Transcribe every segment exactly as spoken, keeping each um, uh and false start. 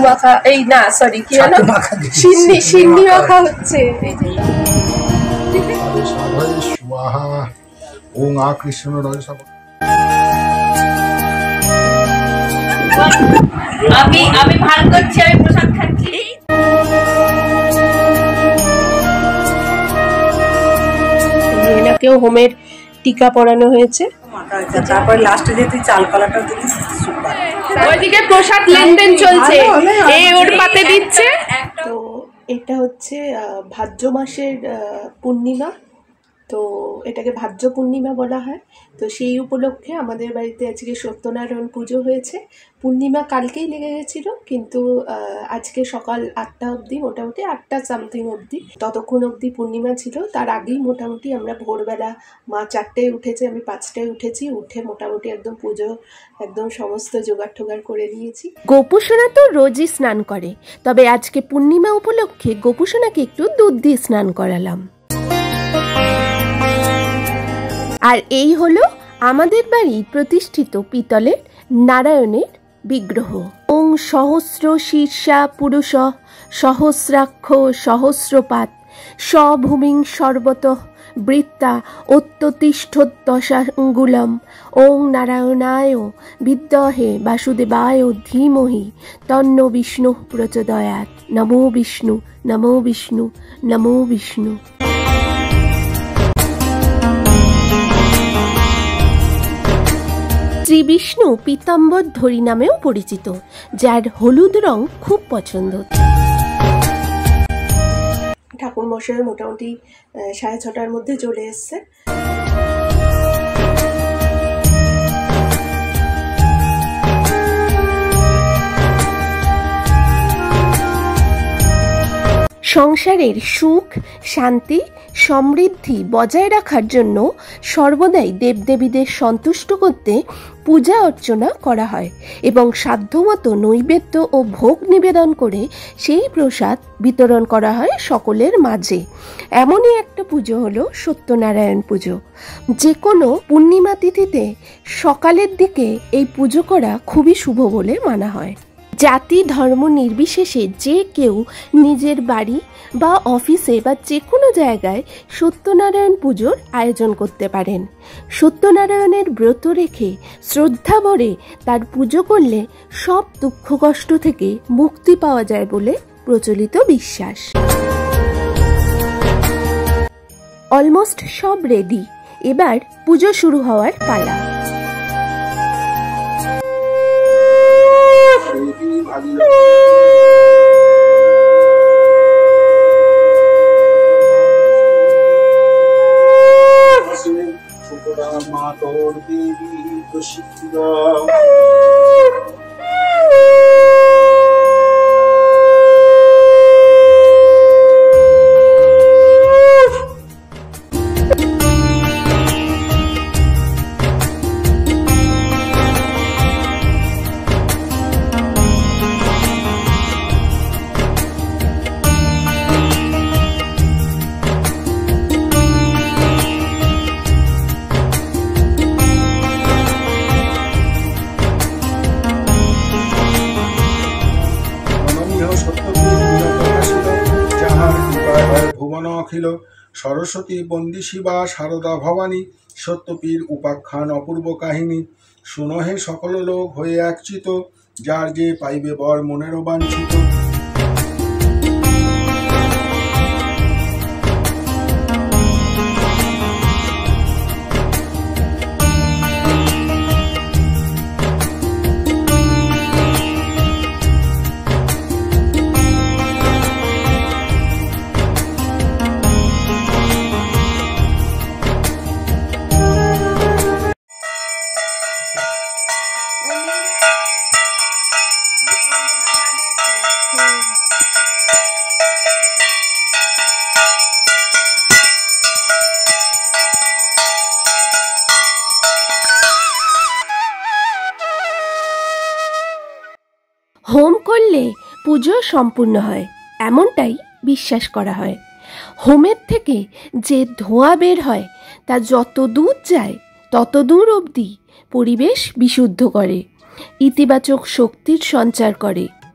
মাখা, এই না সরি কি জানো, সিন্নি সিন্নি মাখা হচ্ছে। ওং আ কৃষ্ণ রজসা। আমি আমি ভান করছি, আমি প্রসাদ খাচ্ছি। এনাকেও হোমের টিকা পরানো হয়েছে। তারপরে লাস্টে যে তুই চাল কলাটা দিলি সুপার। ওইদিকে প্রসাদ লেনদেন চলছে, এই ওর পাতে দিচ্ছে। তো এটা হচ্ছে ভাদ্র মাসের পূর্ণিমা, তো এটাকে ভাদ্র পূর্ণিমা বলা হয়। তো সেই উপলক্ষে আমাদের বাড়িতে আজকে সত্যনারায়ণ পুজো হয়েছে। পূর্ণিমা কালকেই লেগে গেছিলো, কিন্তু আজকে সকাল আটটা অবধি, মোটামুটি আটটা সামথিং অবধি, ততক্ষণ অবধি পূর্ণিমা ছিল। তার আগেই মোটামুটি আমরা ভোরবেলা, মা চারটায় উঠেছে, আমি পাঁচটায় উঠেছি, উঠে মোটামুটি একদম পুজো একদম সমস্ত জোগাড় টোগাড় করে নিয়েছি। গোপুসোনা তো রোজই স্নান করে, তবে আজকে পূর্ণিমা উপলক্ষে গোপুসোনাকে একটু দুধ দিয়ে স্নান করালাম। আর এই হলো আমাদের বাড়ি প্রতিষ্ঠিত পিতলের নারায়ণের বিগ্রহ। ওং সহস্র শীর্ষা পুরুষ সহস্রাক্ষ সহস্রপাত স্বভূমিং সর্বতঃ বৃত্তা অত্যতিষ্ঠোত্তশাঙ্গুলম। ওং নারায়ণায় বিদ্মহে বাসুদেবায় ধীমহি তন্ন বিষ্ণু প্রচোদয়াৎ। নমো বিষ্ণু, নমো বিষ্ণু, নমো বিষ্ণু। শ্রী বিষ্ণু পীতাম্বর ধরি নামেও পরিচিত, যার হলুদ রং খুব পছন্দ। ঠাকুর মশাই মোটামুটি সাড়ে ছটার মধ্যে চলে এসছে। সংসারের সুখ, শান্তি, সমৃদ্ধি বজায় রাখার জন্য সর্বদাই দেবদেবীদের সন্তুষ্ট করতে পূজা অর্চনা করা হয় এবং সাধ্যমতো নৈবেদ্য ও ভোগ নিবেদন করে সেই প্রসাদ বিতরণ করা হয় সকলের মাঝে। এমনই একটা পুজো হলো সত্যনারায়ণ পুজো। যে কোনো পূর্ণিমা তিথিতে সকালের দিকে এই পুজো করা খুবই শুভ বলে মানা হয়। জাতি ধর্ম নির্বিশেষে যে কেউ নিজের বাড়ি বা অফিসে বা যে কোনো জায়গায় সত্যনারায়ণ পুজোর আয়োজন করতে পারেন। সত্যনারায়ণের ব্রত রেখে শ্রদ্ধা ভরে তার পুজো করলে সব দুঃখ কষ্ট থেকে মুক্তি পাওয়া যায় বলে প্রচলিত বিশ্বাস। অলমোস্ট সব রেডি, এবার পুজো শুরু হওয়ার পালা। মাতর দেবী প্রসিদ্ধ ভুবন অখিল সরস্বতী বন্দী শিবা শারদা ভবানী সত্যপীর উপাখ্যান অপূর্ব কাহিনী। শুনহে সকল লোক হয়ে একচিত, যার যে পাইবে বর মনেরও বাঞ্ছিত। হোম করলে পুজো সম্পূর্ণ হয় এমনটাই বিশ্বাস করা হয়। হোমের থেকে যে ধোঁয়া বের হয় তা যত দূর যায় তত দূর অবধি পরিবেশ বিশুদ্ধ করে, ইতিবাচক শক্তির সঞ্চার করে,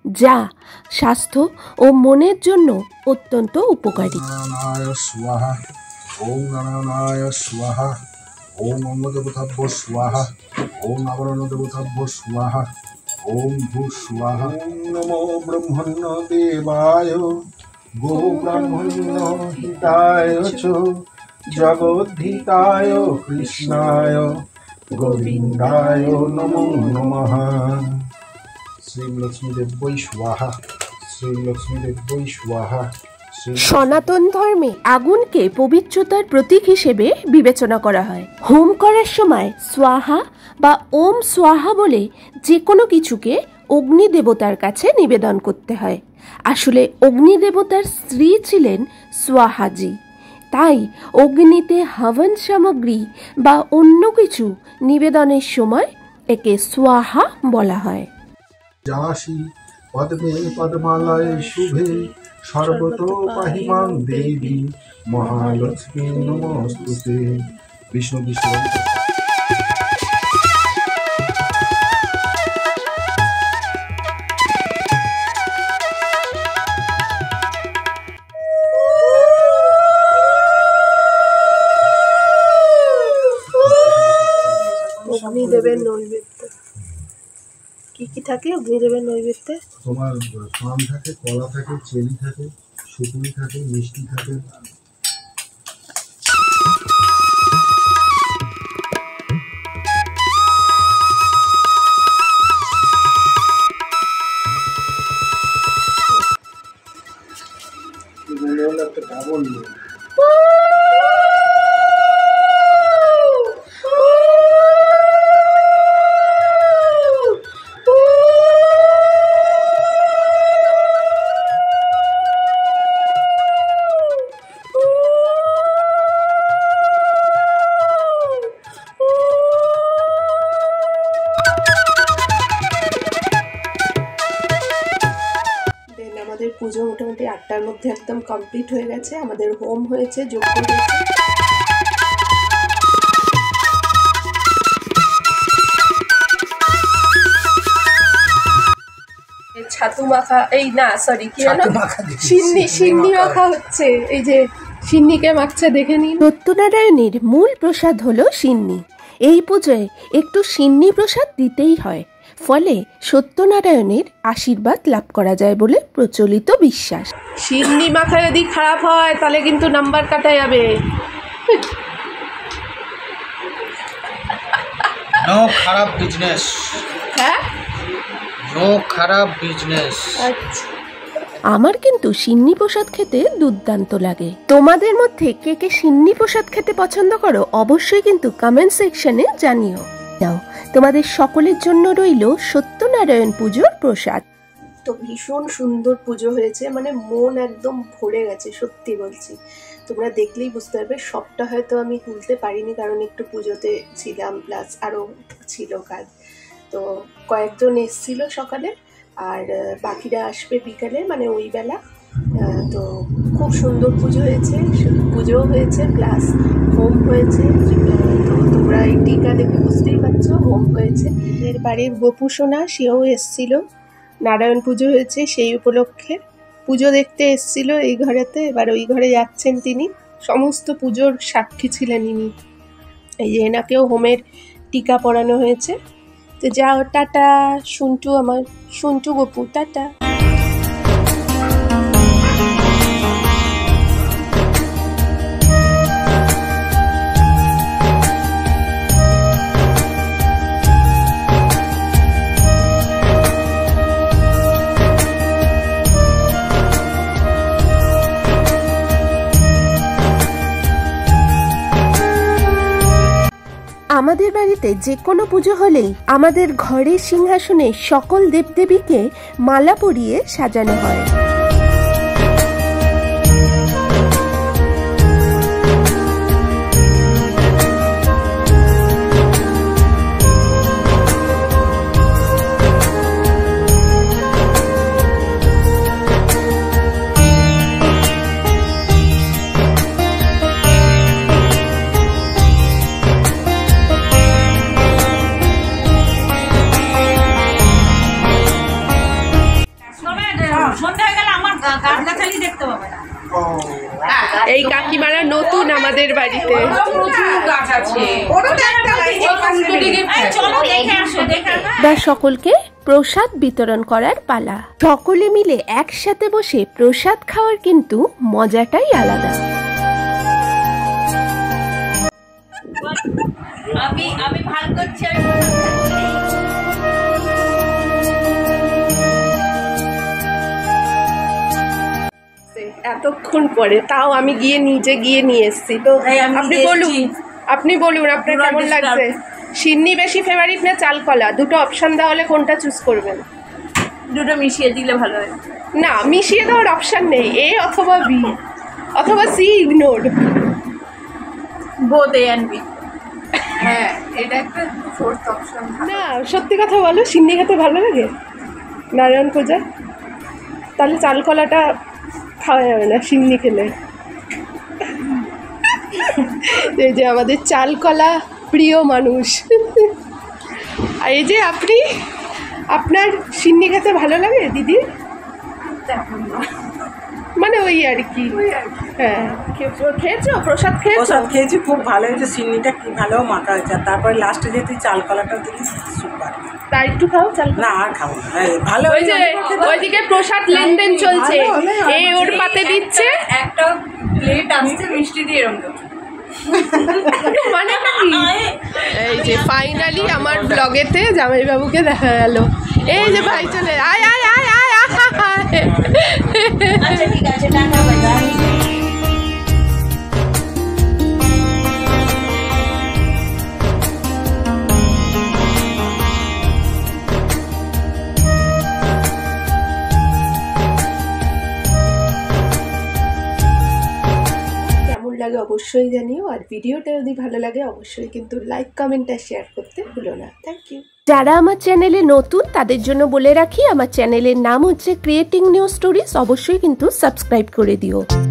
যা স্বাস্থ্য ও মনের জন্য অত্যন্ত উপকারী। নারায়ণায় স্বাহা, ওম নারায়ণায় স্বাহা, ওম অঙ্গদেবতাভ্য স্বাহা, ওম আবরণ দেবতাভ্য স্বাহা, ওম ভূ স্বাহা। ওম নমো ব্রহ্মণ্য দেবায় গো ব্রাহ্মণ্য হিতায় চ জগদ্ধিতায় কৃষ্ণায় গোবিন্দায় নমো নমঃ। শ্রী লক্ষ্মীদেব্যৈ স্বাহা, শ্রী লক্ষ্মীদেব্যৈ স্বাহা। সনাতন ধর্মে আগুনকে পবিত্রতার প্রতীক হিসেবে বিবেচনা করা হয়। হোম করার সময় স্বাহা বা ওম স্বাহা বলে যে কোনো কিছুকে অগ্নি দেবতার কাছে নিবেদন করতে হয়। আসলে অগ্নি দেবতার স্ত্রী ছিলেন স্বাহাজি, তাই অগ্নিতে হবন সামগ্রী বা অন্য কিছু নিবেদনের সময় একে স্বাহা বলা হয়। যাসি পদ্মে পদ্মালয়ে শুভে সর্বতো পাহিমাং দেবী মহালক্ষ্মী নমস্তুতে। বিষ্ণু বিষ্ণু অগ্নিদেবের নৈবেদ্য কি কি থাকে? অগ্নিদেবের নৈবেদ্যে তোমার পান থাকে, কলা থাকে, চেনি থাকে, সুপুরি থাকে, মিষ্টি থাকে। একটা ডাবল পুজো মোটামুটি আটটার মধ্যে একদম কমপ্লিট হয়ে গেছে। আমাদের হোম হয়েছে, যজ্ঞ হয়েছে। ছাতু মাখা, এই না সরি কি জানো, সিন্নি সিন্নি মাখা হচ্ছে। এই যে সিন্নিকে মাখছে, দেখে নিন। সত্যনারায়ণের মূল প্রসাদ হলো সিন্নি। এই পুজোয় একটু সিন্নি প্রসাদ দিতেই হয়, ফলে সত্যনারায়ণের আশীর্বাদ লাভ করা যায় বলে প্রচলিত বিশ্বাস। সিন্নি মাখা যদি খারাপ হয় তাহলে কিন্তু নাম্বার কাটা যাবে। নো খারাপ বিজনেস, হ্যাঁ নো খারাপ বিজনেস। আচ্ছা, আমার কিন্তু সিন্নি প্রসাদ খেতে দুর্দান্ত লাগে। তোমাদের মধ্যে কে কে সিন্নি প্রসাদ খেতে পছন্দ করো অবশ্যই কিন্তু কমেন্ট সেকশনে জানিও। নাও, তোমাদের সকলের জন্য রইল সত্যনারায়ণ পুজোর প্রসাদ। তো ভীষণ সুন্দর পুজো হয়েছে, মানে মন একদম ভরে গেছে, সত্যি বলছি। তোমরা দেখলেই বুঝতে পারবে। সবটা হয়তো আমি তুলতে পারিনি, কারণ একটু পুজোতে ছিলাম, প্লাস আরও ছিল কাজ। তো কয়েকজন এসছিল সকালে, আর বাকিরা আসবে বিকালে, মানে ওই বেলা। তো খুব সুন্দর পুজো হয়েছে, পুজোও হয়েছে প্লাস হোম হয়েছে। তো তোমরা এই টিকা দেখে বুঝতেই পারছো হোম হয়েছে। এর বাড়ির গোপু সোনা, সেও এসছিল। নারায়ণ পুজো হয়েছে সেই উপলক্ষে পুজো দেখতে এসছিল এই ঘরেতে। এবার ওই ঘরে যাচ্ছেন তিনি, সমস্ত পুজোর সাক্ষী ছিলেন ইনি। এই যে এনাকেও হোমের টিকা পরানো হয়েছে। তো যাও, টাটা শুন্টু, আমার শুন্টু গোপু, টাটা। আমাদের বাড়িতে যে কোনো পুজো হলেই আমাদের ঘরের সিংহাসনে সকল দেবদেবীকে মালা পরিয়ে সাজানো হয়। সন্ধ্যা হয়ে গেলে আমার গাছগাছালি দেখতে পাবে না। এই কাকিমারা নতুন আমাদের বাড়িতে। বা সকলকে প্রসাদ বিতরণ করার পালা। সকলে মিলে একসাথে বসে প্রসাদ খাওয়ার কিন্তু মজাটাই আলাদা। আমি আমি ভালো করছি আমি এতক্ষণ পরে তাও আমি গিয়ে নিজে গিয়ে নিয়ে এসেছি। তো আপনি বলুন আপনি বলুন আপনার কেমন লাগছে? সিন্নি বেশি ফেভারিট না চালকলা? দুটো অপশন দেওয়া হলে কোনটা চুজ করবেন? দুটো মিশিয়ে দিলে ভালো হয়। না, মিশিয়ে দেওয়ার অপশন নেই, এ অথবা বি অথবা C ignore. Both A and B. হ্যাঁ, এটা একটা ফোর্থ অপশন। না, সত্যি কথা বলো, সিন্নি খেতে ভালো লাগে নারায়ণ পূজায়? তাহলে চালকলাটা খাওয়া যাবে না সিন্নি খেলে। এই যে আমাদের চালকলা প্রিয় মানুষ। আর এই যে আপনি, আপনার সিন্নি খেতে ভালো লাগে দিদি? মানে ওই আর কি। হ্যাঁ, খেয়েছো? প্রসাদ খেয়েছো? প্রসাদ খেয়েছি, খুব ভালো হয়েছে। সিন্নিটা কি ভালো মাখা হয়েছে। আর তারপরে লাস্টে যে তুই চাল কলাটা দিলি সুপার। তা একটু খাও চাল। না, আর খাবো না। এই ভালো ওই যে ওইদিকে প্রসাদ লেনদেন চলছে, এই ওর পাতে দিচ্ছে, একটা প্লেট আসছে মিষ্টি দিয়ে এরকম। মানে এই যে ফাইনালি আমার ব্লগেতে জামাইবাবুকে দেখা গেল। এই যে ভাই চলে আয় আয় আয় আয় আয়। আচ্ছা ঠিক আছে, টাটা বাই বাই। লাগে অবশ্যই জানিও। আর ভিডিওটা যদি ভালো লাগে অবশ্যই কিন্তু লাইক কমেন্ট আর শেয়ার করতে ভুলো না। Thank you. যারা আমার চ্যানেলে নতুন তাদের জন্য বলে রাখি, আমার চ্যানেলের নাম হচ্ছে ক্রিয়েটিং নিউ স্টোরিজ। অবশ্যই কিন্তু সাবস্ক্রাইব করে দিও।